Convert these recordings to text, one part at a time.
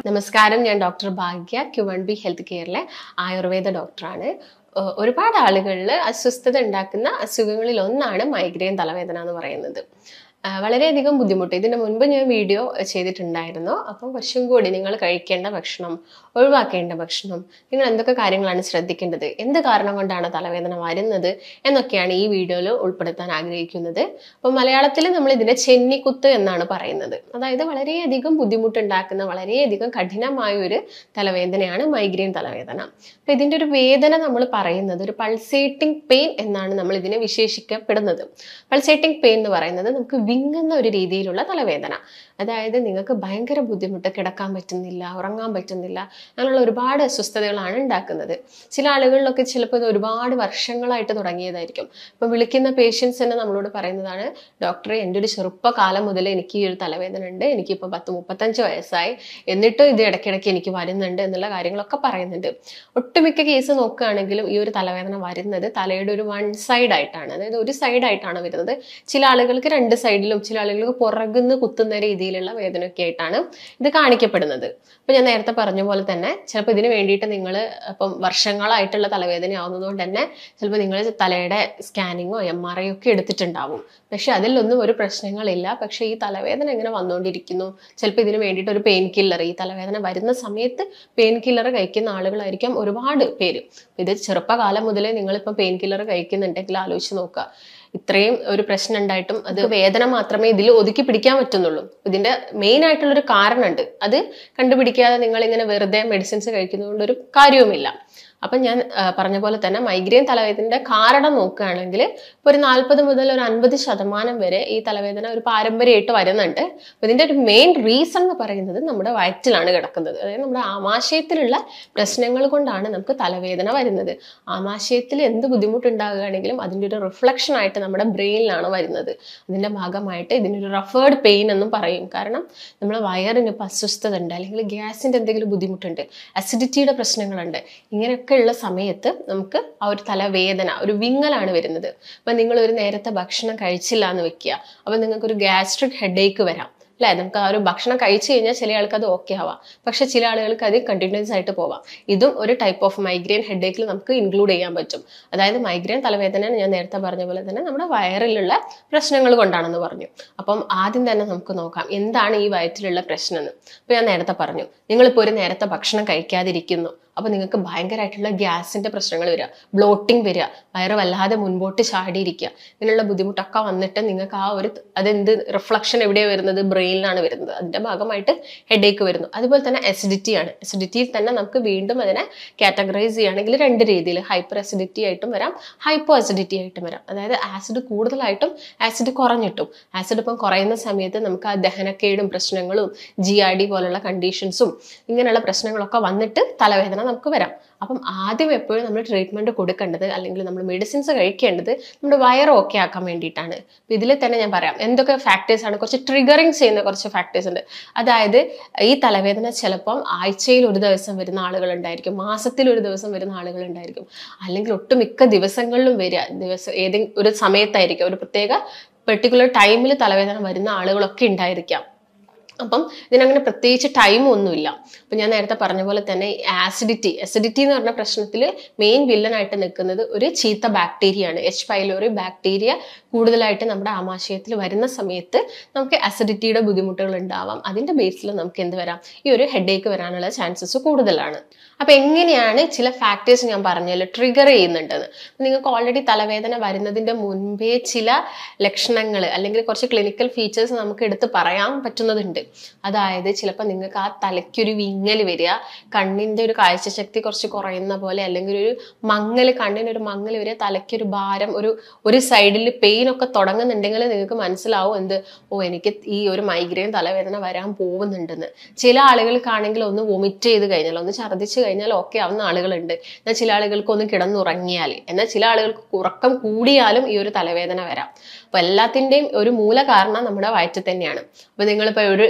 നമസ്കാരം, ഞാൻ ഡോക്ടർ ഭാഗ്യ, Q1B health കെയറിലെ Ayurveda ഡോക്ടറാണ്. ഒരുപാട് ആളുകളിൽ അസ്വസ്ഥത ഉണ്ടാക്കുന്ന അസുഖങ്ങളിൽ ഒന്നാണ് മൈഗ്രെയിൻ തലവേദന എന്ന് പറയുന്നത്. വളരെയധികം ബുദ്ധിമുട്ട്. ഇതിന് മുൻപ് ഞാൻ വീഡിയോ ചെയ്തിട്ടുണ്ടായിരുന്നു. അപ്പം കുറച്ചും കൂടി നിങ്ങൾ കഴിക്കേണ്ട ഭക്ഷണം, ഒഴിവാക്കേണ്ട ഭക്ഷണം, നിങ്ങൾ എന്തൊക്കെ കാര്യങ്ങളാണ് ശ്രദ്ധിക്കേണ്ടത്, എന്ത് കാരണം കൊണ്ടാണ് തലവേദന വരുന്നത് എന്നൊക്കെയാണ് ഈ വീഡിയോയിൽ ഉൾപ്പെടുത്താൻ ആഗ്രഹിക്കുന്നത്. അപ്പം മലയാളത്തിൽ നമ്മൾ ഇതിനെ ചെന്നിക്കുത്ത് എന്നാണ് പറയുന്നത്. അതായത് വളരെയധികം ബുദ്ധിമുട്ടുണ്ടാക്കുന്ന, വളരെയധികം കഠിനമായ ഒരു തലവേദനയാണ് മൈഗ്രെയിൻ തലവേദന. അപ്പം ഇതിൻ്റെ ഒരു വേദന നമ്മൾ പറയുന്നത് ഒരു പൾസേറ്റിംഗ് പെയിൻ എന്നാണ് നമ്മൾ ഇതിനെ വിശേഷിക്കപ്പെടുന്നത്. പൾസേറ്റിംഗ് പെയിൻ എന്ന് പറയുന്നത് നമുക്ക് വിങ്ങുന്ന ഒരു രീതിയിലുള്ള തലവേദന. അതായത് നിങ്ങൾക്ക് ഭയങ്കര ബുദ്ധിമുട്ട്, കിടക്കാൻ പറ്റുന്നില്ല, ഉറങ്ങാൻ പറ്റുന്നില്ല, അങ്ങനെയുള്ള ഒരുപാട് അസ്വസ്ഥതകളാണ് ഉണ്ടാക്കുന്നത്. ചില ആളുകളിലൊക്കെ ചിലപ്പോൾ ഇത് ഒരുപാട് വർഷങ്ങളായിട്ട് തുടങ്ങിയതായിരിക്കും. ഇപ്പം വിളിക്കുന്ന പേഷ്യൻസ് തന്നെ നമ്മളോട് പറയുന്നതാണ്, ഡോക്ടറെ എൻ്റെ ഒരു ചെറുപ്പകാലം മുതൽ എനിക്ക് ഈ ഒരു തലവേദന ഉണ്ട്, എനിക്കിപ്പോൾ 10-35 വയസ്സായി, എന്നിട്ടും ഇത് ഇടയ്ക്കിടയ്ക്ക് എനിക്ക് വരുന്നുണ്ട് എന്നുള്ള കാര്യങ്ങളൊക്കെ പറയുന്നുണ്ട്. ഒട്ടുമിക്ക കേസ് നോക്കുകയാണെങ്കിലും ഈ ഒരു തലവേദന വരുന്നത് തലയുടെ ഒരു വൺ സൈഡ് ആയിട്ടാണ്, അതായത് ഒരു സൈഡായിട്ടാണ് വരുന്നത്. ചില ആളുകൾക്ക് രണ്ട് സൈഡിലും, ചില ആളുകൾക്ക് പുറകുന്ന് കുത്തുന്ന രീതിയിലുള്ള വേദനയൊക്കെ ആയിട്ടാണ് ഇത് കാണിക്കപ്പെടുന്നത്. അപ്പൊ ഞാൻ നേരത്തെ പറഞ്ഞ പോലെ തന്നെ ചിലപ്പോൾ ഇതിന് വേണ്ടിയിട്ട് നിങ്ങൾ ഇപ്പം വർഷങ്ങളായിട്ടുള്ള തലവേദന ആവുന്നതുകൊണ്ട് തന്നെ ചിലപ്പോൾ നിങ്ങൾ തലയുടെ സ്കാനിങ്ങോ MRI ഒക്കെ എടുത്തിട്ടുണ്ടാവും. പക്ഷെ അതിലൊന്നും ഒരു പ്രശ്നങ്ങളില്ല. പക്ഷെ ഈ തലവേദന എങ്ങനെ വന്നുകൊണ്ടിരിക്കുന്നു, ചിലപ്പോൾ ഇതിന് വേണ്ടിയിട്ട് ഒരു പെയിൻ കില്ലർ, ഈ തലവേദന വരുന്ന സമയത്ത് പെയിൻ കില്ലർ കഴിക്കുന്ന ആളുകളായിരിക്കും ഒരുപാട് പേര്. ഇത് ചെറുപ്പകാലം മുതലേ നിങ്ങളിപ്പം പെയിൻ കില്ലർ കഴിക്കുന്നുണ്ടെങ്കിൽ ആലോചിച്ച് നോക്കുക, ഇത്രയും ഒരു പ്രശ്നം ഉണ്ടായിട്ടും അത് വേദന മാത്രമേ ഇതിൽ ഒതുക്കി പിടിക്കാൻ പറ്റുന്നുള്ളൂ. ഇതിന്റെ മെയിൻ ആയിട്ടുള്ളൊരു കാരണമുണ്ട്. അത് കണ്ടുപിടിക്കാതെ നിങ്ങൾ ഇങ്ങനെ വെറുതെ മെഡിസിൻസ് കഴിക്കുന്നതുകൊണ്ട് ഒരു കാര്യവുമില്ല. അപ്പം ഞാൻ പറഞ്ഞ പോലെ തന്നെ മൈഗ്രെയിൻ തലവേദനയുടെ കാരണം നോക്കുകയാണെങ്കിൽ ഇപ്പോൾ ഒരു 40 മുതൽ ഒരു 50% വരെ ഈ തലവേദന ഒരു പാരമ്പര്യമായിട്ട് വരുന്നുണ്ട്. അപ്പം ഇതിൻ്റെ ഒരു മെയിൻ റീസൺ എന്ന് പറയുന്നത് നമ്മുടെ വയറ്റിലാണ് കിടക്കുന്നത്. അതായത് നമ്മുടെ ആമാശയത്തിലുള്ള പ്രശ്നങ്ങൾ കൊണ്ടാണ് നമുക്ക് തലവേദന വരുന്നത്. ആമാശയത്തിൽ എന്ത് ബുദ്ധിമുട്ടുണ്ടാകുകയാണെങ്കിലും അതിൻ്റെ ഒരു റിഫ്ലക്ഷൻ ആയിട്ട് നമ്മുടെ ബ്രെയിനിലാണ് വരുന്നത്. അതിൻ്റെ ഭാഗമായിട്ട് ഇതിനൊരു റഫേർഡ് പെയിൻ എന്നും പറയും. കാരണം നമ്മുടെ വയറിന് ഇപ്പം അസ്വസ്ഥത ഉണ്ട്, അല്ലെങ്കിൽ ഗ്യാസിൻ്റെ എന്തെങ്കിലും ബുദ്ധിമുട്ടുണ്ട്, അസിഡിറ്റിയുടെ പ്രശ്നങ്ങളുണ്ട്, ഇങ്ങനെ ഉള്ള സമയത്ത് നമുക്ക് ആ ഒരു തലവേദന, ഒരു വിങ്ങലാണ് വരുന്നത്. അപ്പൊ നിങ്ങൾ ഒരു നേരത്തെ ഭക്ഷണം കഴിച്ചില്ല എന്ന് വെക്കുക, അപ്പൊ നിങ്ങൾക്ക് ഒരു ഗ്യാസ്ട്രിക് ഹെഡേക്ക് വരാം അല്ലെ. നമുക്ക് ആ ഒരു ഭക്ഷണം കഴിച്ചു കഴിഞ്ഞാൽ ചില ആൾക്ക് അത് ഓക്കെ ആവാം, പക്ഷെ ചില ആളുകൾക്ക് അത് കണ്ടിന്യൂസ് ആയിട്ട് പോവാം. ഇതും ഒരു ടൈപ്പ് ഓഫ് മൈഗ്രെയിൻ ഹെഡേക്കിൽ നമുക്ക് ഇൻക്ലൂഡ് ചെയ്യാൻ പറ്റും. അതായത് മൈഗ്രെയിൻ തലവേദന ഞാൻ നേരത്തെ പറഞ്ഞ പോലെ തന്നെ നമ്മുടെ വയറിലുള്ള പ്രശ്നങ്ങൾ കൊണ്ടാണെന്ന് പറഞ്ഞു. അപ്പം ആദ്യം തന്നെ നമുക്ക് നോക്കാം എന്താണ് ഈ വയറ്റിലുള്ള പ്രശ്നം എന്ന്. ഇപ്പൊ ഞാൻ നേരത്തെ പറഞ്ഞു, നിങ്ങളിപ്പോൾ ഒരു നേരത്തെ ഭക്ഷണം കഴിക്കാതിരിക്കുന്നു, അപ്പൊ നിങ്ങൾക്ക് ഭയങ്കരമായിട്ടുള്ള ഗ്യാസിന്റെ പ്രശ്നങ്ങൾ വരിക, ബ്ലോട്ടിങ് വരിക, വയറ് വല്ലാതെ മുൻപോട്ട് ചാടിയിരിക്കുക, ഇങ്ങനെയുള്ള ബുദ്ധിമുട്ടൊക്കെ വന്നിട്ട് നിങ്ങൾക്ക് ആ ഒരു അതെന്ത് റിഫ്ലക്ഷൻ എവിടെയാണ് വരുന്നത്, ബ്രെയിനിലാണ് വരുന്നത്. അതിന്റെ ഭാഗമായിട്ട് ഹെഡേക്ക് വരുന്നു. അതുപോലെ തന്നെ അസിഡിറ്റി ആണ്. അസിഡിറ്റിയിൽ തന്നെ നമുക്ക് വീണ്ടും അതിനെ കാറ്റഗറൈസ് ചെയ്യുകയാണെങ്കിൽ രണ്ട് രീതിയിൽ, ഹൈപ്പർ അസിഡിറ്റി ആയിട്ടും വരാം, ഹൈപ്പോ അസിഡിറ്റി ആയിട്ടും വരാം. അതായത് ആസിഡ് കൂടുതലായിട്ടും ആസിഡ് കുറഞ്ഞിട്ടും. ആസിഡ് ഇപ്പം കുറയുന്ന സമയത്ത് നമുക്ക് ആ ദഹനക്കേടും പ്രശ്നങ്ങളും GRD പോലുള്ള കണ്ടീഷൻസും ഇങ്ങനെയുള്ള പ്രശ്നങ്ങളൊക്കെ വന്നിട്ട് തലവേദന നമുക്ക് വരാം. അപ്പം ആദ്യം എപ്പോഴും നമ്മൾ ട്രീറ്റ്മെന്റ് കൊടുക്കേണ്ടത്, അല്ലെങ്കിൽ നമ്മൾ മെഡിസിൻസ് കഴിക്കേണ്ടത് നമ്മുടെ വയറ് ഓക്കെ ആക്കാൻ വേണ്ടിയിട്ടാണ്. ഇതിൽ തന്നെ ഞാൻ പറയാം എന്തൊക്കെ ഫാക്ടേഴ്സ് ആണ്, കുറച്ച് ട്രിഗറിങ് ചെയ്യുന്ന കുറച്ച് ഫാക്ടേഴ്സ് ഉണ്ട്. അതായത് ഈ തലവേദന ചിലപ്പം ആഴ്ചയിൽ ഒരു ദിവസം വരുന്ന ആളുകൾ ഉണ്ടായിരിക്കും, മാസത്തിൽ ഒരു ദിവസം വരുന്ന ആളുകൾ ഉണ്ടായിരിക്കും, അല്ലെങ്കിൽ ഒട്ടുമിക്ക ദിവസങ്ങളിലും വരിക, ഏതെങ്കിലും ഒരു സമയത്തായിരിക്കും, ഒരു പ്രത്യേക പെർട്ടിക്കുലർ ടൈമിൽ തലവേദന വരുന്ന ആളുകളൊക്കെ ഉണ്ടായിരിക്കാം. അപ്പം ഇതിനങ്ങനെ പ്രത്യേകിച്ച് ടൈമൊന്നുമില്ല. അപ്പം ഞാൻ നേരത്തെ പറഞ്ഞ പോലെ തന്നെ ആസിഡിറ്റി എന്ന് പറഞ്ഞ പ്രശ്നത്തിൽ മെയിൻ വില്ലനായിട്ട് നിൽക്കുന്നത് ഒരു ചീത്ത ബാക്ടീരിയയാണ്. H. pylori ബാക്ടീരിയ കൂടുതലായിട്ട് നമ്മുടെ ആമാശയത്തിൽ വരുന്ന സമയത്ത് നമുക്ക് അസിഡിറ്റിയുടെ ബുദ്ധിമുട്ടുകൾ ഉണ്ടാവാം. അതിന്റെ ബേസിൽ നമുക്ക് എന്ത് വരാം, ഈ ഒരു ഹെഡേക്ക് വരാനുള്ള ചാൻസസ് കൂടുതലാണ്. അപ്പൊ എങ്ങനെയാണ് ചില ഫാക്ടേഴ്സ് ഞാൻ പറഞ്ഞല്ലോ ട്രിഗർ ചെയ്യുന്നുണ്ടെന്ന്. നിങ്ങൾക്ക് ഓൾറെഡി തലവേദന വരുന്നതിന്റെ മുൻപേ ചില ലക്ഷണങ്ങൾ അല്ലെങ്കിൽ കുറച്ച് ക്ലിനിക്കൽ ഫീച്ചേഴ്സ് നമുക്ക് എടുത്ത് പറയാൻ പറ്റുന്നതുണ്ട്. അതായത് ചിലപ്പോൾ നിങ്ങൾക്ക് ആ തലയ്ക്കൊരു വിങ്ങൽ വരിക, കണ്ണിന്റെ ഒരു കാഴ്ചശക്തി കുറച്ച് കുറയുന്ന പോലെ, അല്ലെങ്കിൽ ഒരു മങ്ങൽ, കണ്ണിനൊരു മങ്ങൽ വരിക, തലയ്ക്കൊരു ഭാരം, ഒരു സൈഡിൽ പെയിൻ ഒക്കെ തുടങ്ങുന്നുണ്ടെങ്കിൽ നിങ്ങൾക്ക് മനസ്സിലാവും എന്ത്, എനിക്ക് ഈ ഒരു മൈഗ്രെയിൻ തലവേദന വരാൻ പോകുന്നുണ്ടെന്ന്. ചില ആളുകൾക്കാണെങ്കിൽ ഒന്ന് വൊമിറ്റ് ചെയ്ത് കഴിഞ്ഞാൽ, ഒന്ന് ഛർദ്ദിച്ച് കഴിഞ്ഞാൽ ഓക്കെ ആവുന്ന ആളുകളുണ്ട്. എന്നാൽ ചില ആളുകൾക്ക് ഒന്ന് കിടന്നുറങ്ങിയാൽ, എന്നാൽ ചില ആളുകൾക്ക് ഉറക്കം കൂടിയാലും ഈ ഒരു തലവേദന വരാം. അപ്പൊ എല്ലാത്തിന്റെയും ഒരു മൂല കാരണം നമ്മുടെ വയറ്റിൽ തന്നെയാണ്. അപ്പൊ നിങ്ങളിപ്പോ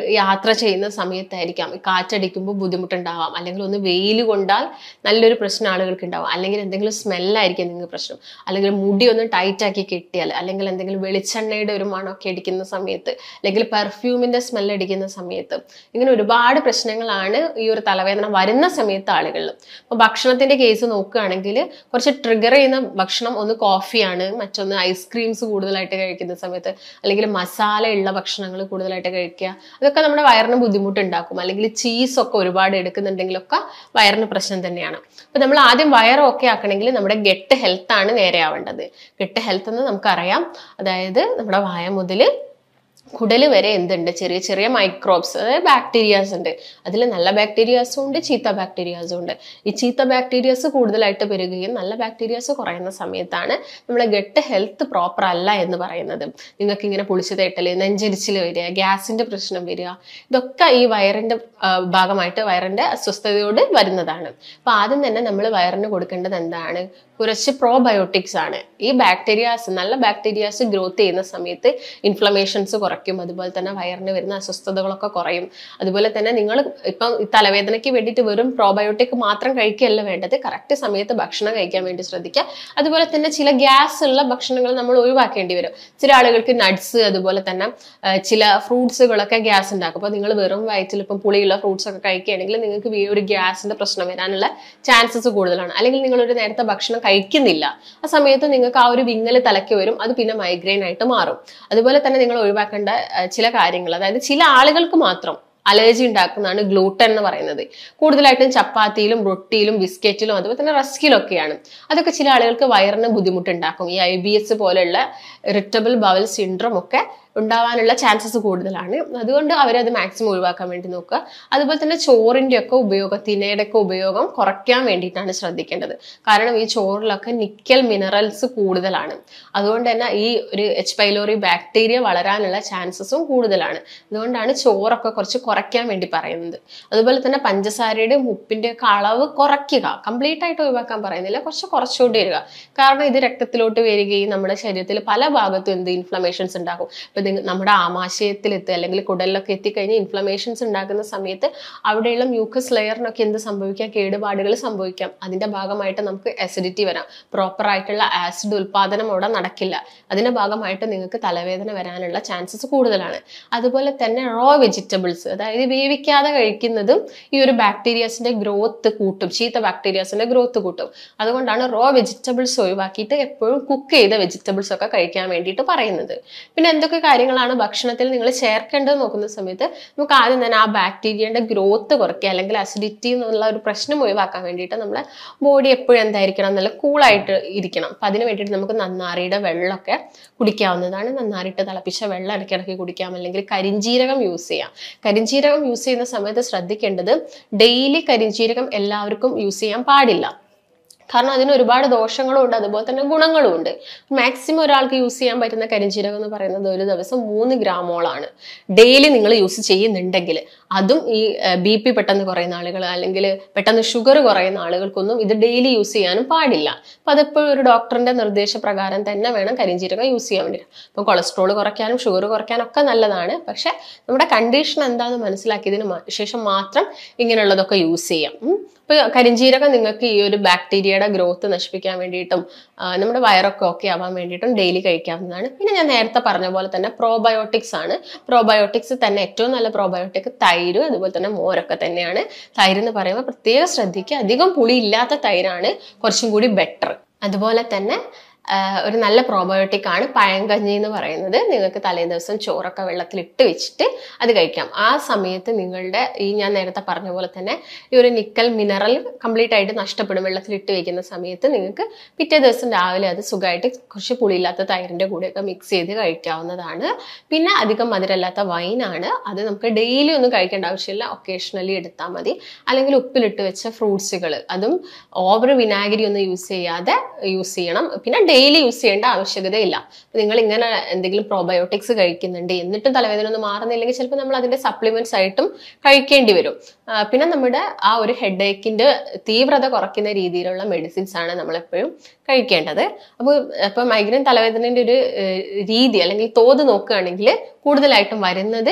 യാത്ര ചെയ്യുന്ന സമയത്തായിരിക്കാം കാറ്റടിക്കുമ്പോൾ ബുദ്ധിമുട്ടുണ്ടാവാം, അല്ലെങ്കിൽ ഒന്ന് വെയിൽ കൊണ്ടാൽ നല്ലൊരു പ്രശ്നം ആളുകൾക്ക് ഉണ്ടാവാം, അല്ലെങ്കിൽ എന്തെങ്കിലും സ്മെല്ലായിരിക്കും നിങ്ങൾക്ക് പ്രശ്നം, അല്ലെങ്കിൽ മുടി ഒന്ന് ടൈറ്റ് ആക്കി കെട്ടിയാൽ, അല്ലെങ്കിൽ എന്തെങ്കിലും വെളിച്ചെണ്ണയുടെ ഒരു മണമൊക്കെ അടിക്കുന്ന സമയത്ത്, അല്ലെങ്കിൽ പെർഫ്യൂമിന്റെ സ്മെൽ അടിക്കുന്ന സമയത്ത്, ഇങ്ങനെ ഒരുപാട് പ്രശ്നങ്ങളാണ് ഈ ഒരു തലവേദന വരുന്ന സമയത്ത് ആളുകളിൽ. അപ്പോൾ ഭക്ഷണത്തിന്റെ കേസ് നോക്കുകയാണെങ്കിൽ കുറച്ച് ട്രിഗർ ചെയ്യുന്ന ഭക്ഷണം ഒന്ന് കോഫിയാണ്, മറ്റൊന്ന് ഐസ്ക്രീംസ് കൂടുതലായിട്ട് കഴിക്കുന്ന സമയത്ത്, അല്ലെങ്കിൽ മസാല ഉള്ള ഭക്ഷണങ്ങൾ കൂടുതലായിട്ട് കഴിക്കുക, അതൊക്കെ നമ്മുടെ വയറിന് ബുദ്ധിമുട്ടുണ്ടാക്കും. അല്ലെങ്കിൽ ചീസൊക്കെ ഒരുപാട് എടുക്കുന്നുണ്ടെങ്കിലൊക്കെ വയറിന് പ്രശ്നം തന്നെയാണ്. അപ്പൊ നമ്മൾ ആദ്യം വയറ് ഓക്കെ ആക്കണമെങ്കിൽ നമ്മുടെ ഗട്ട് ഹെൽത്ത് ആണ് നേരെ ആവേണ്ടത്. ഗട്ട് ഹെൽത്ത് എന്ന് നമുക്കറിയാം, അതായത് നമ്മുടെ വായ മുതൽ കുടല് വരെ എന്തുണ്ട്, ചെറിയ ചെറിയ മൈക്രോബ്സ്, അതായത് ബാക്ടീരിയാസ് ഉണ്ട്. അതിൽ നല്ല ബാക്ടീരിയാസും ഉണ്ട്, ചീത്ത ബാക്ടീരിയാസും ഉണ്ട്. ഈ ചീത്ത ബാക്ടീരിയാസ് കൂടുതലായിട്ട് പെരുകുകയും നല്ല ബാക്ടീരിയാസ് കുറയുന്ന സമയത്താണ് നമ്മളെ ഗട്ട് ഹെൽത്ത് പ്രോപ്പർ അല്ല എന്ന് പറയുന്നത്. നിങ്ങൾക്ക് ഇങ്ങനെ പുളിച്ചു തേട്ടല്, നെഞ്ചരിച്ചിൽ വരിക, ഗ്യാസിന്റെ പ്രശ്നം വരിക, ഇതൊക്കെ ഈ വയറിന്റെ ഭാഗമായിട്ട് വയറിന്റെ അസ്വസ്ഥതയോട് വരുന്നതാണ്. അപ്പൊ ആദ്യം തന്നെ നമ്മൾ വയറിന് കൊടുക്കേണ്ടത് എന്താണ്, കുറച്ച് പ്രോബയോട്ടിക്സ് ആണ്. ഈ ബാക്ടീരിയാസ്, നല്ല ബാക്ടീരിയാസ് ഗ്രോത്ത് ചെയ്യുന്ന സമയത്ത് ഇൻഫ്ലമേഷൻസ് കുറയ്ക്കും, അതുപോലെ തന്നെ വയറിന് വരുന്ന അസ്വസ്ഥതകളൊക്കെ കുറയും. അതുപോലെ തന്നെ നിങ്ങൾ ഇപ്പം തലവേദനയ്ക്ക് വേണ്ടിയിട്ട് വെറും പ്രോബയോട്ടിക് മാത്രം കഴിക്കുകയല്ല വേണ്ടത്, കറക്റ്റ് സമയത്ത് ഭക്ഷണം കഴിക്കാൻ വേണ്ടി ശ്രദ്ധിക്കുക. അതുപോലെ തന്നെ ചില ഗ്യാസ് ഉള്ള ഭക്ഷണങ്ങൾ നമ്മൾ ഒഴിവാക്കേണ്ടി വരും. ചില ആളുകൾക്ക് നട്ട്സ്, അതുപോലെ തന്നെ ചില ഫ്രൂട്ട്സുകളൊക്കെ ഗ്യാസ് ഉണ്ടാക്കും. അപ്പോൾ നിങ്ങൾ വെറും വയറ്റിൽ ഇപ്പം പുളിയുള്ള ഫ്രൂട്ട്സ് ഒക്കെ കഴിക്കുകയാണെങ്കിൽ നിങ്ങൾക്ക് ഈ ഒരു ഗ്യാസിന്റെ പ്രശ്നം വരാനുള്ള ചാൻസസ് കൂടുതലാണ്. അല്ലെങ്കിൽ നിങ്ങളൊരു നേരത്തെ ഭക്ഷണം കഴിക്കുന്നില്ല, ആ സമയത്ത് നിങ്ങൾക്ക് ആ ഒരു വിങ്ങല് തലയ്ക്ക് വരും, അത് പിന്നെ മൈഗ്രെയിൻ ആയിട്ട് മാറും. അതുപോലെ തന്നെ നിങ്ങൾ ഒഴിവാക്കേണ്ട ചില കാര്യങ്ങൾ, അതായത് ചില ആളുകൾക്ക് മാത്രം അലർജി ഉണ്ടാക്കുന്നതാണ് ഗ്ലൂട്ടൻ എന്ന് പറയുന്നത്. കൂടുതലായിട്ടും ചപ്പാത്തിയിലും റൊട്ടിയിലും ബിസ്ക്കറ്റിലും അതുപോലെ തന്നെ റസ്കിലൊക്കെയാണ്. അതൊക്കെ ചില ആളുകൾക്ക് വയറിന് ബുദ്ധിമുട്ടുണ്ടാക്കും. ഈ IBS പോലെയുള്ള ഇറിറ്റബിൾ ബവൽ സിൻഡ്രോം ഒക്കെ ഉണ്ടാവാനുള്ള ചാൻസസ് കൂടുതലാണ്. അതുകൊണ്ട് അവരത് മാക്സിമം ഒഴിവാക്കാൻ വേണ്ടി നോക്കുക. അതുപോലെ തന്നെ ചോറിന്റെ ഒക്കെ ഉപയോഗം, തിനയുടെ ഒക്കെ ഉപയോഗം കുറയ്ക്കാൻ വേണ്ടിയിട്ടാണ് ശ്രദ്ധിക്കേണ്ടത്. കാരണം ഈ ചോറിലൊക്കെ നിക്കൽ മിനറൽസ് കൂടുതലാണ്. അതുകൊണ്ട് തന്നെ ഈ ഒരു H. pylori ബാക്ടീരിയ വളരാനുള്ള ചാൻസസും കൂടുതലാണ്. അതുകൊണ്ടാണ് ചോറൊക്കെ കുറച്ച് കുറയ്ക്കാൻ വേണ്ടി പറയുന്നത്. അതുപോലെ തന്നെ പഞ്ചസാരയുടെ ഉപ്പിന്റെ ഒക്കെ അളവ് കുറയ്ക്കുക. കംപ്ലീറ്റ് ആയിട്ട് ഒഴിവാക്കാൻ പറയുന്നില്ല, കുറച്ചുകൂടി വരിക. കാരണം ഇത് രക്തത്തിലോട്ട് വരികയും നമ്മുടെ ശരീരത്തിൽ പല ഭാഗത്തും ഇൻഫ്ലമേഷൻസ് ഉണ്ടാകും. ഇപ്പൊ നമ്മുടെ ആമാശയത്തിലെത്തുക അല്ലെങ്കിൽ കുടലിലൊക്കെ എത്തിക്കഴിഞ്ഞ് ഇൻഫ്ലമേഷൻസ് ഉണ്ടാക്കുന്ന സമയത്ത് അവിടെയുള്ള മ്യൂക്കസ് ലെയറിനൊക്കെ എന്ത് സംഭവിക്കാം, കേടുപാടുകൾ സംഭവിക്കാം. അതിന്റെ ഭാഗമായിട്ട് നമുക്ക് അസിഡിറ്റി വരാം, പ്രോപ്പർ ആയിട്ടുള്ള ആസിഡ് ഉൽപാദനം അവിടെ നടക്കില്ല. അതിന്റെ ഭാഗമായിട്ട് നിങ്ങൾക്ക് തലവേദന വരാനുള്ള ചാൻസസ് കൂടുതലാണ്. അതുപോലെ തന്നെ റോ വെജിറ്റബിൾസ്, അതായത് വേവിക്കാതെ കഴിക്കുന്നതും ഈ ഒരു ബാക്ടീരിയാസിന്റെ ഗ്രോത്ത് കൂട്ടും, ചീത്ത ബാക്ടീരിയാസിന്റെ ഗ്രോത്ത് കൂട്ടും. അതുകൊണ്ടാണ് റോ വെജിറ്റബിൾസ് ഒഴിവാക്കിയിട്ട് എപ്പോഴും കുക്ക് ചെയ്ത വെജിറ്റബിൾസ് ഒക്കെ കഴിക്കാൻ വേണ്ടിയിട്ട് പറയുന്നത്. പിന്നെ എന്തൊക്കെ കാര്യങ്ങളാണ് ഭക്ഷണത്തിൽ നിങ്ങൾ ചേർക്കേണ്ടത് നോക്കുന്ന സമയത്ത് നമുക്ക് ആദ്യം തന്നെ ആ ബാക്ടീരിയയുടെ ഗ്രോത്ത് കുറയ്ക്കുക, അല്ലെങ്കിൽ അസിഡിറ്റി എന്നുള്ള ഒരു പ്രശ്നം ഒഴിവാക്കാൻ വേണ്ടിയിട്ട് നമ്മളെ ബോഡി എപ്പോഴും എന്തായിരിക്കണം, നല്ല കൂളായിട്ട് ഇരിക്കണം. അപ്പം അതിന് വേണ്ടിയിട്ട് നമുക്ക് നന്നാരിയുടെ വെള്ളമൊക്കെ കുടിക്കാവുന്നതാണ്. നന്നാരിട്ട് തിളപ്പിച്ച വെള്ളം ഇടയ്ക്കിടയ്ക്ക് കുടിക്കാം, അല്ലെങ്കിൽ കരിഞ്ജീരകം യൂസ് ചെയ്യാം. കരിഞ്ജീരകം യൂസ് ചെയ്യുന്ന സമയത്ത് ശ്രദ്ധിക്കേണ്ടത്, ഡെയിലി കരിഞ്ജീരകം എല്ലാവർക്കും യൂസ് ചെയ്യാൻ പാടില്ല. കാരണം അതിന് ഒരുപാട് ദോഷങ്ങളും ഉണ്ട്, അതുപോലെ തന്നെ ഗുണങ്ങളും ഉണ്ട്. മാക്സിമം ഒരാൾക്ക് യൂസ് ചെയ്യാൻ പറ്റുന്ന കരിഞ്ജീരകം എന്ന് പറയുന്നത് ഒരു ദിവസം 3 ഗ്രാമോളാണ്. ഡെയിലി നിങ്ങൾ യൂസ് ചെയ്യുന്നുണ്ടെങ്കിൽ, അതും ഈ BP പെട്ടെന്ന് കുറയുന്ന ആളുകൾ, അല്ലെങ്കിൽ പെട്ടെന്ന് ഷുഗർ കുറയുന്ന ആളുകൾക്കൊന്നും ഇത് ഡെയിലി യൂസ് ചെയ്യാനും പാടില്ല. അപ്പൊ അതെപ്പോഴും ഒരു ഡോക്ടറിന്റെ നിർദ്ദേശപ്രകാരം തന്നെ വേണം കരിഞ്ജീരകം യൂസ് ചെയ്യാൻ വേണ്ടി. അപ്പം കൊളസ്ട്രോൾ കുറയ്ക്കാനും ഷുഗർ കുറയ്ക്കാനും ഒക്കെ നല്ലതാണ്. പക്ഷെ നമ്മുടെ കണ്ടീഷൻ എന്താണെന്ന് മനസ്സിലാക്കിയതിന് ശേഷം മാത്രം ഇങ്ങനെയുള്ളതൊക്കെ യൂസ് ചെയ്യാം. ഇപ്പൊ കരിഞ്ജീരകം നിങ്ങൾക്ക് ഈ ഒരു ബാക്ടീരിയയുടെ ഗ്രോത്ത് നശിപ്പിക്കാൻ വേണ്ടിയിട്ടും നമ്മുടെ വയറൊക്കെ ഓക്കെ ആവാൻ വേണ്ടിയിട്ടും ഡെയിലി കഴിക്കാവുന്നതാണ്. പിന്നെ ഞാൻ നേരത്തെ പറഞ്ഞ പോലെ തന്നെ പ്രോബയോട്ടിക്സ് ആണ്. പ്രോബയോട്ടിക്സ് തന്നെ ഏറ്റവും നല്ല പ്രോബയോട്ടിക് തൈര്, അതുപോലെ തന്നെ മോരൊക്കെ തന്നെയാണ്. തൈര് എന്ന് പറയുമ്പോൾ പ്രത്യേകം ശ്രദ്ധിക്കുക, അധികം പുളി ഇല്ലാത്ത തൈരാണ് കുറച്ചും കൂടി ബെറ്റർ. അതുപോലെ തന്നെ ഒരു നല്ല പ്രോബയോട്ടിക് ആണ് പഴങ്കഞ്ഞി എന്ന് പറയുന്നത്. നിങ്ങൾക്ക് തലേ ദിവസം ചോറൊക്കെ വെള്ളത്തിൽ ഇട്ട് വെച്ചിട്ട് അത് കഴിക്കാം. ആ സമയത്ത് നിങ്ങളുടെ ഈ ഞാൻ നേരത്തെ പറഞ്ഞ പോലെ തന്നെ ഈ ഒരു നിക്കൽ മിനറൽ കംപ്ലീറ്റ് ആയിട്ട് നഷ്ടപ്പെടും. വെള്ളത്തിൽ ഇട്ട് വെക്കുന്ന സമയത്ത് നിങ്ങൾക്ക് പിറ്റേ ദിവസം രാവിലെ അത് സുഖമായിട്ട് കുറച്ച് പുളിയില്ലാത്ത തൈരിന്റെ കൂടെയൊക്കെ മിക്സ് ചെയ്ത് കഴിക്കാവുന്നതാണ്. പിന്നെ അധികം മധുരമില്ലാത്ത വൈനാണ്. അത് നമുക്ക് ഡെയിലി ഒന്നും കഴിക്കേണ്ട ആവശ്യമില്ല, ഒക്കേഷണലി എടുത്താൽ മതി. അല്ലെങ്കിൽ ഉപ്പിലിട്ട് വെച്ച ഫ്രൂട്ട്സുകൾ, അതും ഓവർ വിനാഗിരി ഒന്നും യൂസ് ചെയ്യാതെ യൂസ് ചെയ്യണം. പിന്നെ ഡെയിലി യൂസ് ചെയ്യേണ്ട ആവശ്യകതയില്ല. നിങ്ങൾ ഇങ്ങനെ എന്തെങ്കിലും പ്രോബയോട്ടിക്സ് കഴിക്കുന്നുണ്ട് എന്നിട്ടും തലവേദന ഒന്നും മാറുന്നില്ലെങ്കിൽ ചിലപ്പോൾ നമ്മൾ അതിന്റെ സപ്ലിമെന്റ്സ് ആയിട്ടും കഴിക്കേണ്ടി വരും. പിന്നെ നമ്മുടെ ആ ഒരു ഹെഡേക്കിന്റെ തീവ്രത കുറയ്ക്കുന്ന രീതിയിലുള്ള മെഡിസിൻസ് ആണ് നമ്മൾ എപ്പോഴും കഴിക്കേണ്ടത്. അപ്പോൾ മൈഗ്രെയിൻ തലവേദനയുടെ ഒരു രീതി അല്ലെങ്കിൽ തോത് നോക്കുകയാണെങ്കിൽ കൂടുതലായിട്ടും വരുന്നത്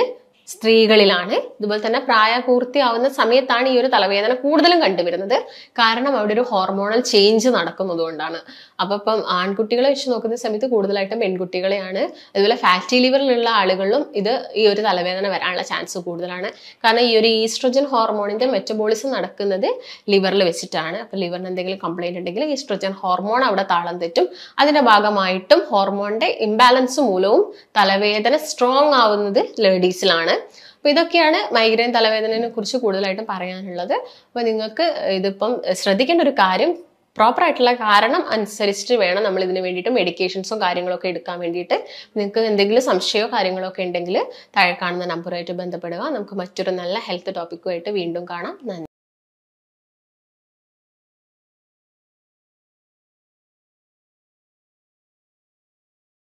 സ്ത്രീകളിലാണ്. ഇതുപോലെ തന്നെ പ്രായപൂർത്തിയാവുന്ന സമയത്താണ് ഈ ഒരു തലവേദന കൂടുതലും കണ്ടുവരുന്നത്. കാരണം അവിടെ ഒരു ഹോർമോണൽ ചേഞ്ച് നടക്കുന്നത് കൊണ്ടാണ്. അപ്പൊ ഇപ്പം ആൺകുട്ടികളെ വെച്ച് നോക്കുന്ന സമയത്ത് കൂടുതലായിട്ടും പെൺകുട്ടികളെയാണ്. അതുപോലെ ഫാറ്റി ലിവറിലുള്ള ആളുകളിലും ഈ ഒരു തലവേദന വരാനുള്ള ചാൻസ് കൂടുതലാണ്. കാരണം ഈ ഒരു ഈസ്ട്രോജൻ ഹോർമോണിന്റെ മെറ്റബോളിസം നടക്കുന്നത് ലിവറിൽ വെച്ചിട്ടാണ്. അപ്പൊ ലിവറിന് എന്തെങ്കിലും കംപ്ലൈന്റ് ഉണ്ടെങ്കിൽ ഈസ്ട്രോജൻ ഹോർമോൺ അവിടെ താളം തെറ്റും. അതിന്റെ ഭാഗമായിട്ടും ഹോർമോണിന്റെ ഇംബാലൻസ് മൂലവും തലവേദന സ്ട്രോങ് ആവുന്നത് ലേഡീസിലാണ്. അപ്പൊ ഇതൊക്കെയാണ് മൈഗ്രെയിൻ തലവേദനയെ കുറിച്ച് കൂടുതലായിട്ടും പറയാനുള്ളത്. അപ്പൊ നിങ്ങൾക്ക് ഇതിപ്പം ശ്രദ്ധിക്കേണ്ട ഒരു കാര്യം, പ്രോപ്പർ ആയിട്ടുള്ള കാരണം അനുസരിച്ചിട്ട് വേണം നമ്മൾ ഇതിന് വേണ്ടിയിട്ട് മെഡിക്കേഷൻസും കാര്യങ്ങളൊക്കെ എടുക്കാൻ വേണ്ടിയിട്ട്. നിങ്ങൾക്ക് എന്തെങ്കിലും സംശയമോ കാര്യങ്ങളൊക്കെ ഉണ്ടെങ്കിൽ താഴെ കാണുന്ന നമ്പറുമായിട്ട് ബന്ധപ്പെടുക. നമുക്ക് മറ്റൊരു നല്ല ഹെൽത്ത് ടോപ്പിക്കുമായിട്ട് വീണ്ടും കാണാം. നന്ദി.